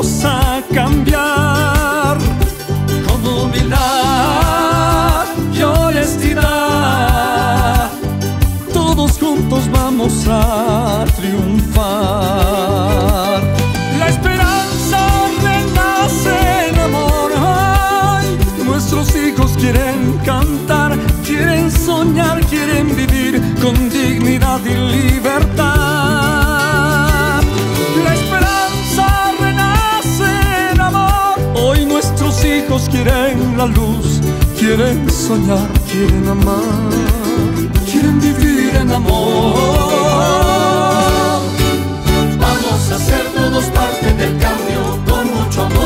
vamos a cambiar con humildad y honestidad. Todos juntos vamos a triunfar. La esperanza renace en amor. Ay, nuestros hijos quieren cantar, quieren soñar, quieren vivir con dignidad y libertad. La esperanza renace en amor. Hoy nuestros hijos quieren la luz, quieren soñar, quieren amar, quieren vivir en amor. Vamos a ser todos parte del cambio con mucho amor.